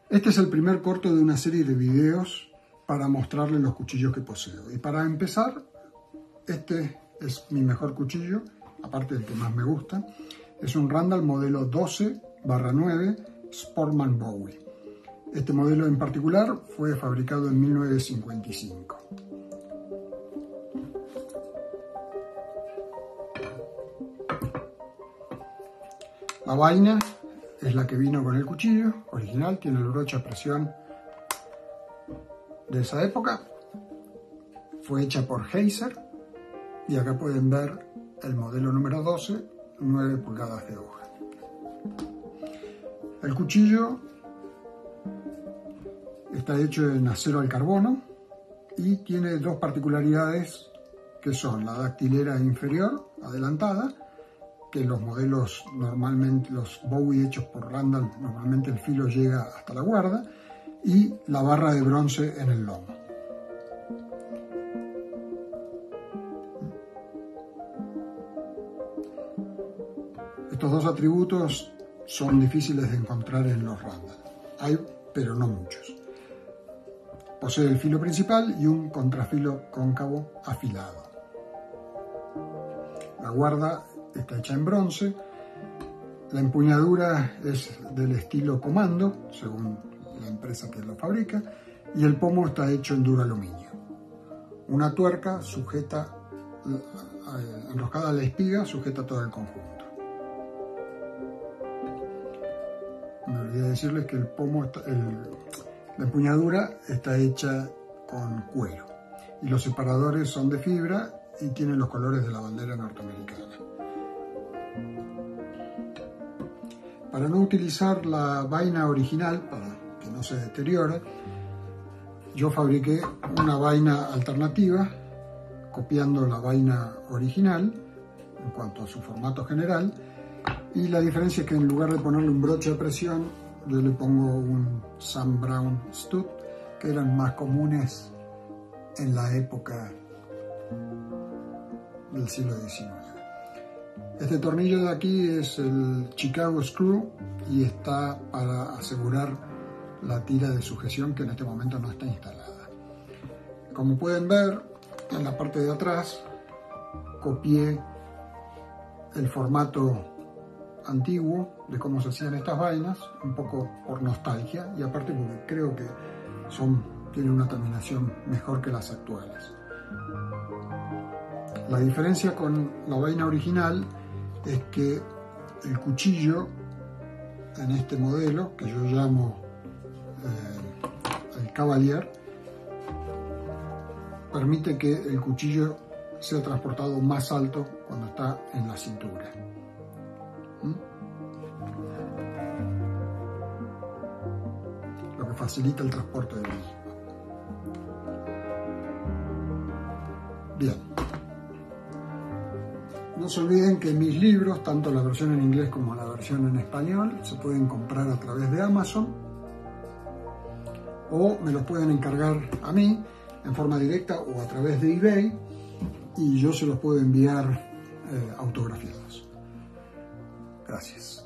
Este es el primer corto de una serie de videos para mostrarles los cuchillos que poseo. Y para empezar, este es mi mejor cuchillo, aparte del que más me gusta. Es un Randall modelo 12/9 Sportsman Bowie. Este modelo en particular fue fabricado en 1955. La vaina es la que vino con el cuchillo original, tiene el broche a presión de esa época. Fue hecha por Heiser y acá pueden ver el modelo número 12, 9 pulgadas de hoja. El cuchillo está hecho en acero al carbono y tiene dos particularidades que son la dactilera inferior adelantada, que los modelos normalmente, los Bowie hechos por Randall, normalmente el filo llega hasta la guarda, y la barra de bronce en el lomo. Estos dos atributos son difíciles de encontrar en los Randall. Hay, pero no muchos. Posee el filo principal y un contrafilo cóncavo afilado. La guarda está hecha en bronce. La empuñadura es del estilo Comando, según la empresa que lo fabrica, y el pomo está hecho en duraluminio. Una tuerca sujeta, enroscada a la espiga, sujeta todo el conjunto. Me olvidé decirles que el pomo, la empuñadura está hecha con cuero y los separadores son de fibra y tienen los colores de la bandera norteamericana. Para no utilizar la vaina original, para que no se deteriore, yo fabriqué una vaina alternativa copiando la vaina original en cuanto a su formato general, y la diferencia es que en lugar de ponerle un broche de presión, yo le pongo un Sam Browne stud, que eran más comunes en la época del siglo XIX. Este tornillo de aquí es el Chicago Screw y está para asegurar la tira de sujeción, que en este momento no está instalada. Como pueden ver, en la parte de atrás copié el formato antiguo de cómo se hacían estas vainas, un poco por nostalgia y aparte porque creo que tienen una terminación mejor que las actuales. La diferencia con la vaina original es que el cuchillo en este modelo, que yo llamo el Cavalier, permite que el cuchillo sea transportado más alto cuando está en la cintura. Lo que facilita el transporte del mismo. Bien. No se olviden que mis libros, tanto la versión en inglés como la versión en español, se pueden comprar a través de Amazon o me los pueden encargar a mí en forma directa o a través de eBay y yo se los puedo enviar autografiados. Gracias.